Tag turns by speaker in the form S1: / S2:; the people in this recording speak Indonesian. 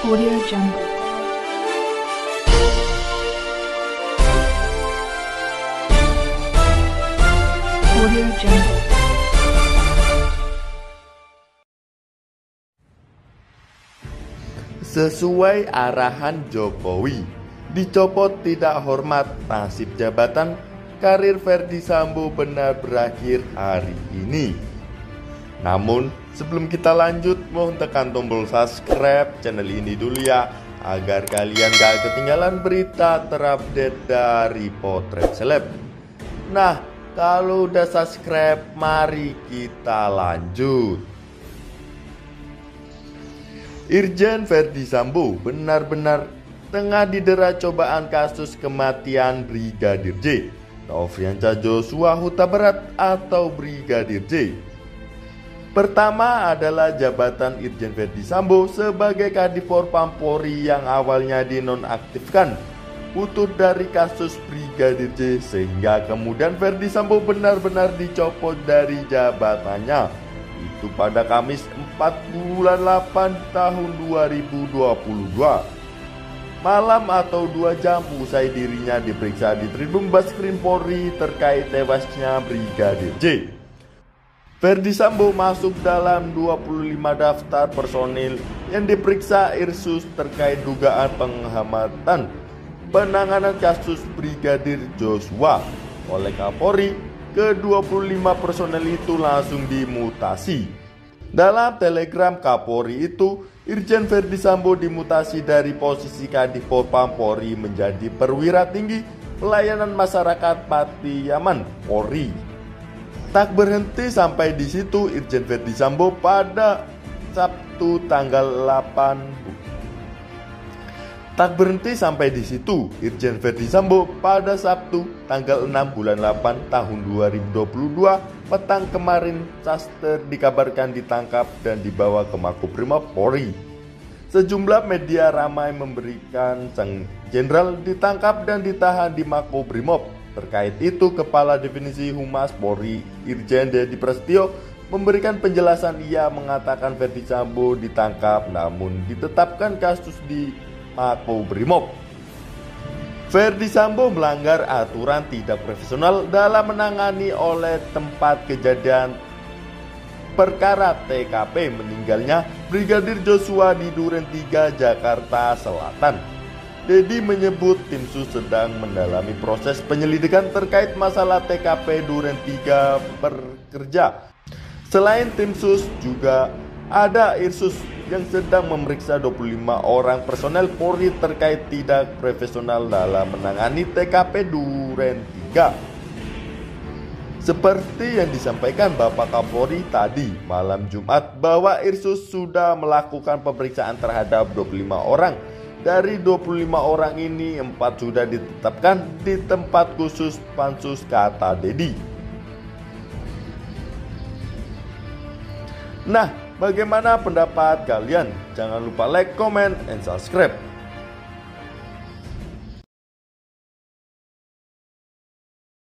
S1: Audio Jungle. Audio Jungle.
S2: Sesuai arahan Jokowi, dicopot tidak hormat, nasib jabatan karir Ferdy Sambo benar berakhir hari ini. Namun sebelum kita lanjut, mohon tekan tombol subscribe channel ini dulu ya, agar kalian gak ketinggalan berita terupdate dari Potret Seleb. Nah, kalau udah subscribe, mari kita lanjut. Irjen Ferdy Sambo benar-benar tengah didera cobaan kasus kematian Brigadir J, Nofriansah Joshua Huta Barat atau Brigadir J. Pertama adalah jabatan Irjen Ferdy Sambo sebagai Kadif Propam Polri yang awalnya dinonaktifkan utut dari kasus Brigadir J, sehingga kemudian Ferdy Sambo benar-benar dicopot dari jabatannya. Itu pada Kamis 4 bulan 8 tahun 2022 malam atau 2 jam usai dirinya diperiksa di Tribun Baskrim Polri terkait tewasnya Brigadir J. Ferdy Sambo masuk dalam 25 daftar personil yang diperiksa Irsus terkait dugaan penghematan penanganan kasus Brigadir Joshua. Oleh Kapolri, ke-25 personel itu langsung dimutasi. Dalam telegram Kapolri itu, Irjen Ferdy Sambo dimutasi dari posisi Kadif Propam Polri menjadi perwira tinggi pelayanan masyarakat Patiaman Polri. Tak berhenti sampai di situ, Irjen Ferdy Sambo pada Sabtu tanggal 8 Tak berhenti sampai di situ, Irjen Ferdy Sambo pada Sabtu tanggal 6 bulan 8 tahun 2022 petang kemarin Caster dikabarkan ditangkap dan dibawa ke Makobrimob Polri. Sejumlah media ramai memberikan sang jenderal ditangkap dan ditahan di Makobrimob. Terkait itu, Kepala Divisi Humas Polri Irjen Dedi Prasetyo memberikan penjelasan. Ia mengatakan Ferdy Sambo ditangkap namun ditetapkan kasus di Makobrimob. Ferdy Sambo melanggar aturan tidak profesional dalam menangani oleh tempat kejadian perkara TKP meninggalnya Brigadir Joshua di Duren 3, Jakarta Selatan. Dedi menyebut tim sus sedang mendalami proses penyelidikan terkait masalah TKP Duren 3 bekerja. Selain tim sus juga ada Irsus yang sedang memeriksa 25 orang personel Polri terkait tidak profesional dalam menangani TKP Duren 3. Seperti yang disampaikan Bapak Kapolri tadi malam Jumat bahwa Irsus sudah melakukan pemeriksaan terhadap 25 orang. Dari 25 orang ini 4 sudah ditetapkan di tempat khusus pansus, kata Dedi. Nah, bagaimana pendapat kalian? Jangan lupa like, comment, and subscribe.